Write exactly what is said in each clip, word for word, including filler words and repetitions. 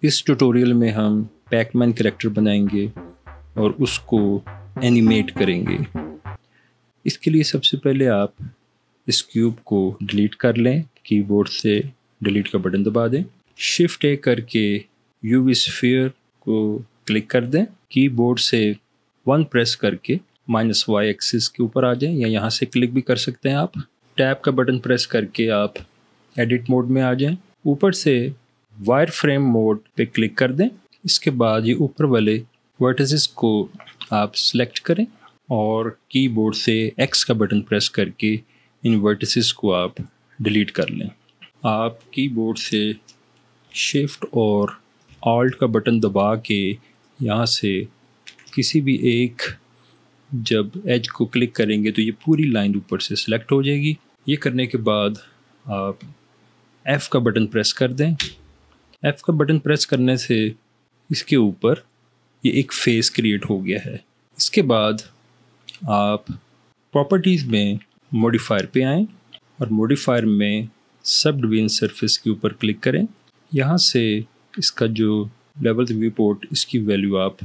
इस ट्यूटोरियल में हम पैकमैन कैरेक्टर बनाएंगे और उसको एनिमेट करेंगे। इसके लिए सबसे पहले आप इस क्यूब को डिलीट कर लें, कीबोर्ड से डिलीट का बटन दबा दें। शिफ्ट ए करके यूवी स्फीयर को क्लिक कर दें। कीबोर्ड से वन प्रेस करके माइनस वाई एक्सिस के ऊपर आ जाएं, या यहाँ से क्लिक भी कर सकते हैं आप। टैब का बटन प्रेस करके आप एडिट मोड में आ जाएं। ऊपर से वायर फ्रेम मोड पे क्लिक कर दें। इसके बाद ये ऊपर वाले वर्टिसेस को आप सिलेक्ट करें और कीबोर्ड से एक्स का बटन प्रेस करके इन वर्टिसेस को आप डिलीट कर लें। आप कीबोर्ड से शिफ्ट और ऑल्ट का बटन दबा के यहाँ से किसी भी एक जब एज को क्लिक करेंगे तो ये पूरी लाइन ऊपर से सिलेक्ट हो जाएगी। ये करने के बाद आप एफ़ का बटन प्रेस कर दें। एफ़ का बटन प्रेस करने से इसके ऊपर ये एक फेस क्रिएट हो गया है। इसके बाद आप प्रॉपर्टीज़ में मॉडिफायर पे आएँ और मॉडिफायर में सब डिवीजन सरफेस के ऊपर क्लिक करें। यहाँ से इसका जो लेवल व्यू पोर्ट इसकी वैल्यू आप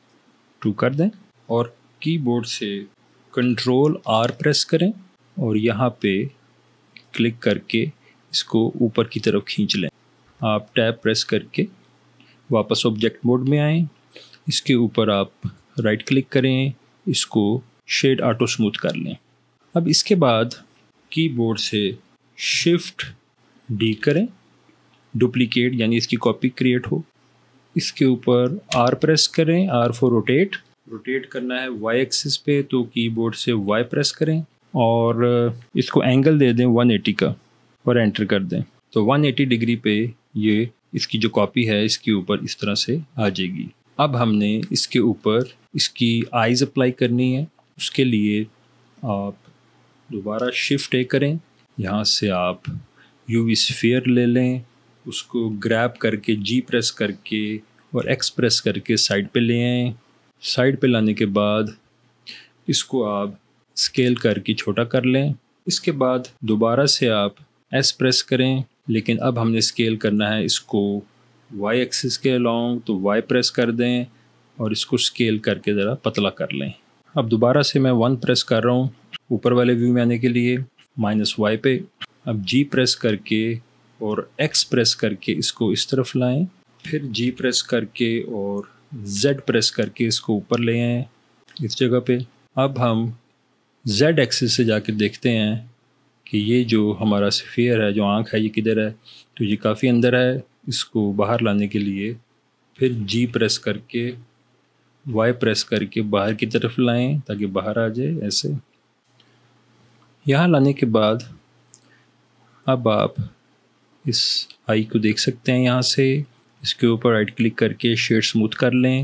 टू कर दें और कीबोर्ड से कंट्रोल आर प्रेस करें और यहाँ पे क्लिक करके इसको ऊपर की तरफ खींच लें। आप टैब प्रेस करके वापस ऑब्जेक्ट मोड में आएँ। इसके ऊपर आप राइट क्लिक करें, इसको शेड ऑटो स्मूथ कर लें। अब इसके बाद कीबोर्ड से शिफ्ट डी करें, डुप्लीकेट यानी इसकी कॉपी क्रिएट हो। इसके ऊपर आर प्रेस करें, आर फॉर रोटेट। रोटेट करना है वाई एक्सिस पे तो कीबोर्ड से वाई प्रेस करें और इसको एंगल दे दें वन एटी का और एंटर कर दें। तो वन एटी डिग्री पे ये इसकी जो कॉपी है इसके ऊपर इस तरह से आ जाएगी। अब हमने इसके ऊपर इसकी आइज़ अप्लाई करनी है। उसके लिए आप दोबारा शिफ्ट ए करें, यहाँ से आप यूवी स्फीयर ले लें, उसको ग्रैब करके जी प्रेस करके और एक्स प्रेस करके साइड पे ले आएँ। साइड पे लाने के बाद इसको आप स्केल करके छोटा कर लें। इसके बाद दोबारा से आप एस प्रेस करें, लेकिन अब हमने स्केल करना है इसको वाई एक्सिस के अलोंग, तो वाई प्रेस कर दें और इसको स्केल करके ज़रा पतला कर लें। अब दोबारा से मैं वन प्रेस कर रहा हूँ ऊपर वाले व्यू में आने के लिए, माइनस वाई पे। अब जी प्रेस करके और एक्स प्रेस करके इसको इस तरफ लाएं, फिर जी प्रेस करके और जेड प्रेस करके इसको ऊपर ले आएं इस जगह पे। अब हम जेड एक्सिस से जाके देखते हैं कि ये जो हमारा स्फीयर है, जो आँख है, ये किधर है। तो ये काफ़ी अंदर है। इसको बाहर लाने के लिए फिर जी प्रेस करके वाई प्रेस करके बाहर की तरफ लाएं ताकि बाहर आ जाए ऐसे। यहाँ लाने के बाद अब आप इस आई को देख सकते हैं। यहाँ से इसके ऊपर राइट क्लिक करके शेड स्मूथ कर लें।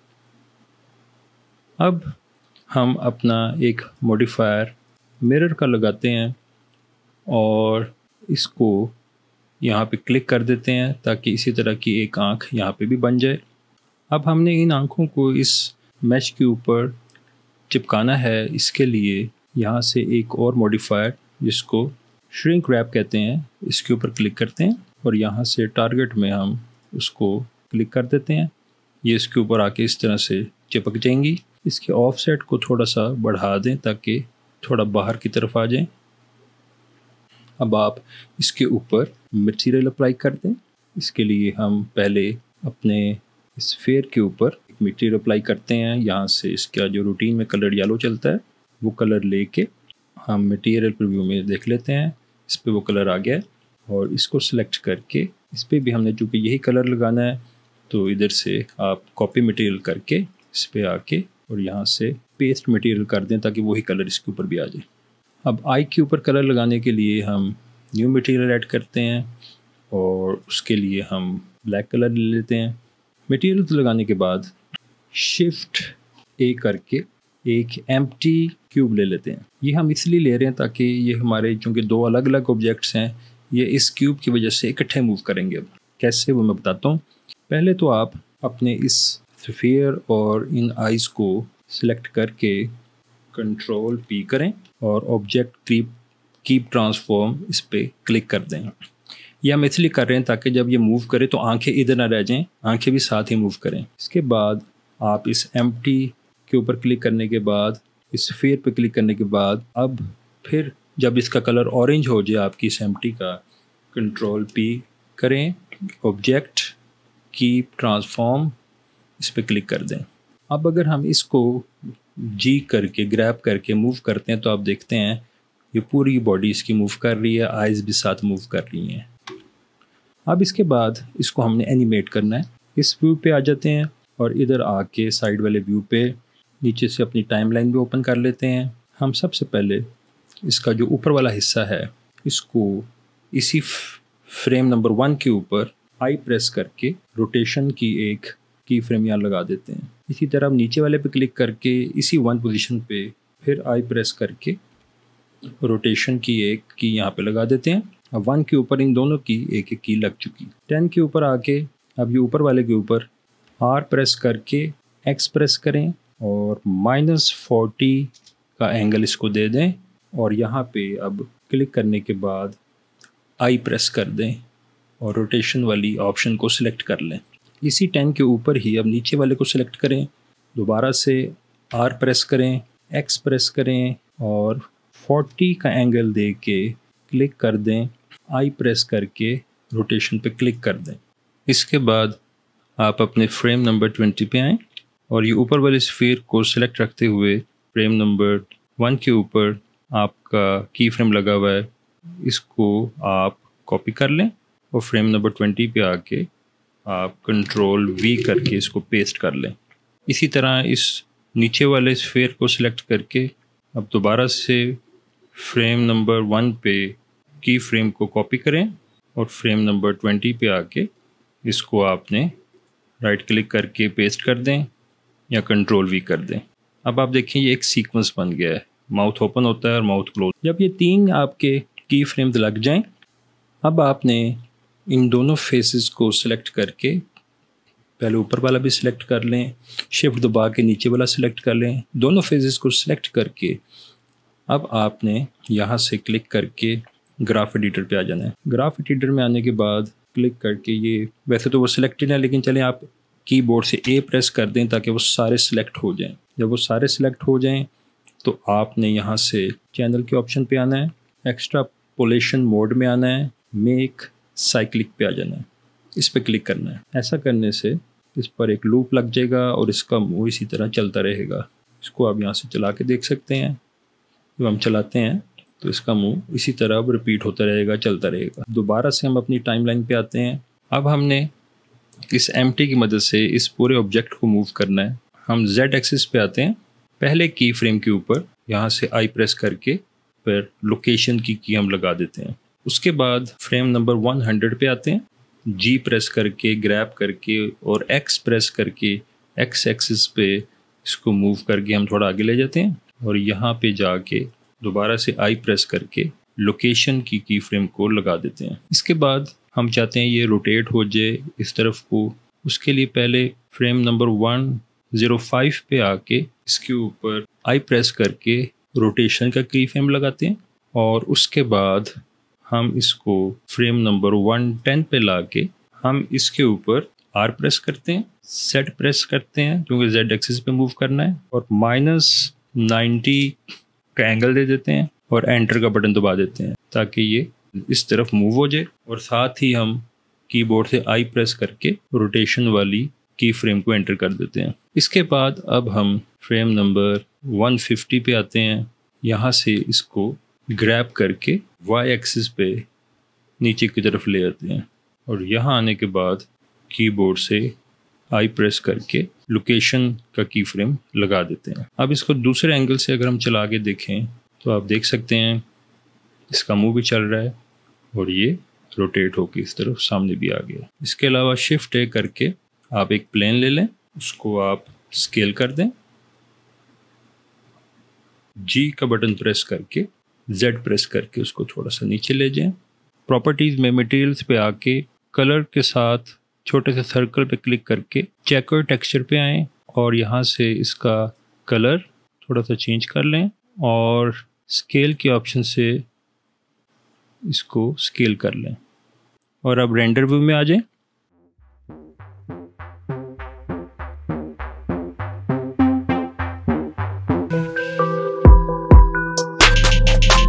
अब हम अपना एक मॉडिफायर मिरर का लगाते हैं और इसको यहाँ पे क्लिक कर देते हैं ताकि इसी तरह की एक आँख यहाँ पे भी बन जाए। अब हमने इन आँखों को इस मैश के ऊपर चिपकाना है। इसके लिए यहाँ से एक और मॉडिफायर जिसको श्रिंक रैप कहते हैं, इसके ऊपर क्लिक करते हैं और यहाँ से टारगेट में हम उसको क्लिक कर देते हैं। ये इसके ऊपर आके इस तरह से चिपक जाएंगी। इसके ऑफसेट को थोड़ा सा बढ़ा दें ताकि थोड़ा बाहर की तरफ आ जाए। अब आप इसके ऊपर मटेरियल अप्लाई कर दें। इसके लिए हम पहले अपने स्फीयर के ऊपर मटेरियल अप्लाई करते हैं। यहाँ से इसका जो रूटीन में कलर येलो चलता है वो कलर लेके हम मटेरियल प्रीव्यू में देख लेते हैं। इस पर वो कलर आ गया है और इसको सिलेक्ट करके इस पर भी हमने चूँकि यही कलर लगाना है तो इधर से आप कॉपी मटेरियल करके इस पर आके और यहाँ से पेस्ट मटेरियल कर दें ताकि वही कलर इसके ऊपर भी आ जाए। अब आई के ऊपर कलर लगाने के लिए हम न्यू मटेरियल ऐड करते हैं और उसके लिए हम ब्लैक कलर ले लेते हैं। मटेरियल लगाने के बाद शिफ्ट ए करके एक एम्प्टी क्यूब ले लेते हैं। ये हम इसलिए ले रहे हैं ताकि ये हमारे चूँकि दो अलग अलग ऑब्जेक्ट्स हैं, ये इस क्यूब की वजह से इकट्ठे मूव करेंगे। अब कैसे वो मैं बताता हूँ। पहले तो आप अपने इस स्फीयर और इन आइज़ को सिलेक्ट करके कंट्रोल पी करें और ऑब्जेक्ट क्रीप कीप ट्रांसफॉर्म इस पर क्लिक कर दें। ये हम इसलिए कर रहे हैं ताकि जब ये मूव करे तो आंखें इधर ना रह जाएं, आंखें भी साथ ही मूव करें। इसके बाद आप इस एम्प्टी के ऊपर क्लिक करने के बाद, इस स्फीयर पे क्लिक करने के बाद, अब फिर जब इसका कलर ऑरेंज हो जाए आपकी इस एम्प्टी का, कंट्रोल पी करें, ऑब्जेक्ट कीप ट्रांसफॉर्म, इस पर क्लिक कर दें। अब अगर हम इसको जी करके ग्रैब करके मूव करते हैं तो आप देखते हैं ये पूरी बॉडी इसकी मूव कर रही है, आइज़ भी साथ मूव कर रही हैं। अब इसके बाद इसको हमने एनिमेट करना है। इस व्यू पे आ जाते हैं और इधर आके साइड वाले व्यू पे नीचे से अपनी टाइमलाइन भी ओपन कर लेते हैं। हम सबसे पहले इसका जो ऊपर वाला हिस्सा है इसको इसी फ्रेम नंबर वन के ऊपर आई प्रेस करके रोटेशन की एक की फ्रेम यहाँ लगा देते हैं। इसी तरह हम नीचे वाले पे क्लिक करके इसी वन पोजीशन पे फिर आई प्रेस करके रोटेशन की एक की यहाँ पे लगा देते हैं। अब वन के ऊपर इन दोनों की एक एक की लग चुकी। टेन के ऊपर आके अब ये ऊपर वाले के ऊपर आर प्रेस करके एक्स प्रेस करें और माइनस फोर्टी का एंगल इसको दे दें और यहाँ पे अब क्लिक करने के बाद आई प्रेस कर दें और रोटेशन वाली ऑप्शन को सिलेक्ट कर लें। इसी टेन के ऊपर ही अब नीचे वाले को सिलेक्ट करें, दोबारा से आर प्रेस करें, एक्स प्रेस करें और फोर्टी का एंगल दे के क्लिक कर दें, आई प्रेस करके रोटेशन पे क्लिक कर दें। इसके बाद आप अपने फ्रेम नंबर ट्वेंटी पे आएँ और ये ऊपर वाले स्फीयर को सिलेक्ट रखते हुए फ्रेम नंबर वन के ऊपर आपका की फ्रेम लगा हुआ है, इसको आप कॉपी कर लें और फ्रेम नंबर ट्वेंटी पे आके आप कंट्रोल वी करके इसको पेस्ट कर लें। इसी तरह इस नीचे वाले स्फीयर को सिलेक्ट करके अब दोबारा से फ्रेम नंबर वन पे की फ्रेम को कॉपी करें और फ्रेम नंबर ट्वेंटी पे आके इसको आपने राइट क्लिक करके पेस्ट कर दें या कंट्रोल वी कर दें। अब आप देखें ये एक सीक्वेंस बन गया है, माउथ ओपन होता है और माउथ क्लोज। जब ये तीन आपके की फ्रेम्स लग जाएं, अब आपने इन दोनों फेसेस को सिलेक्ट करके पहले ऊपर वाला भी सिलेक्ट कर लें, शिफ्ट दबा के नीचे वाला सिलेक्ट कर लें, दोनों फेसेस को सिलेक्ट करके अब आपने यहाँ से क्लिक करके ग्राफ एडिटर पे आ जाना है। ग्राफ एडिटर में आने के बाद क्लिक करके ये वैसे तो वो सिलेक्टेड है लेकिन चलें आप कीबोर्ड से ए प्रेस कर दें ताकि वो सारे सिलेक्ट हो जाएं। जब वो सारे सिलेक्ट हो जाएं तो आपने यहाँ से चैनल के ऑप्शन पे आना है, एक्स्ट्रापोलेशन मोड में आना है, मेक साइक्लिक पे आ जाना है, इस पे क्लिक करना है। ऐसा करने से इस पर एक लूप लग जाएगा और इसका मुँह इसी तरह चलता रहेगा। इसको आप यहाँ से चला के देख सकते हैं। जब हम चलाते हैं तो इसका मुंह इसी तरह अब रिपीट होता रहेगा, चलता रहेगा। दोबारा से हम अपनी टाइमलाइन पे आते हैं। अब हमने इस एम्प्टी की मदद से इस पूरे ऑब्जेक्ट को मूव करना है। हम जेड एक्सिस पे आते हैं, पहले की फ्रेम के ऊपर यहाँ से आई प्रेस करके फिर लोकेशन की की हम लगा देते हैं। उसके बाद फ्रेम नंबर वन हंड्रेड पे आते हैं, जी प्रेस करके ग्रैब करके और एक्स प्रेस करके एक्स एक्सिस पे इसको मूव करके हम थोड़ा आगे ले जाते हैं और यहाँ पे जाके दोबारा से आई प्रेस करके लोकेशन की की फ्रेम को लगा देते हैं। इसके बाद हम चाहते हैं ये रोटेट हो जाए इस तरफ को, उसके लिए पहले frame number one zero five पे आके इसके ऊपर आई प्रेस करके रोटेशन का की फ्रेम लगाते हैं और उसके बाद हम इसको फ्रेम नंबर वन टेन पे लाके हम इसके ऊपर आर प्रेस करते हैं, सेट प्रेस करते हैं क्योंकि जेड एक्सिस पे मूव करना है और माइनस नाइन्टी का एंगल दे देते हैं और एंटर का बटन दबा देते हैं ताकि ये इस तरफ मूव हो जाए और साथ ही हम कीबोर्ड से आई प्रेस करके रोटेशन वाली की फ्रेम को एंटर कर देते हैं। इसके बाद अब हम फ्रेम नंबर वन फिफ्टी पे आते हैं, यहाँ से इसको ग्रैब करके वाई एक्सिस पे नीचे की तरफ ले आते हैं और यहाँ आने के बाद कीबोर्ड से आई प्रेस करके लोकेशन का की फ्रेम लगा देते हैं। अब इसको दूसरे एंगल से अगर हम चला के देखें तो आप देख सकते हैं इसका मुंह भी चल रहा है और ये रोटेट होकर इस तरफ सामने भी आ गया। इसके अलावा शिफ्ट ए करके आप एक प्लेन ले लें, उसको आप स्केल कर दें, जी का बटन प्रेस करके जेड प्रेस करके उसको थोड़ा सा नीचे ले जाएं। प्रॉपर्टीज़ में मटेरियल्स पे आके कलर के साथ छोटे से सर्कल पे क्लिक करके चेकर टेक्सचर पे आएँ और यहाँ से इसका कलर थोड़ा सा चेंज कर लें और स्केल के ऑप्शन से इसको स्केल कर लें और अब रेंडर व्यू में आ जाएं।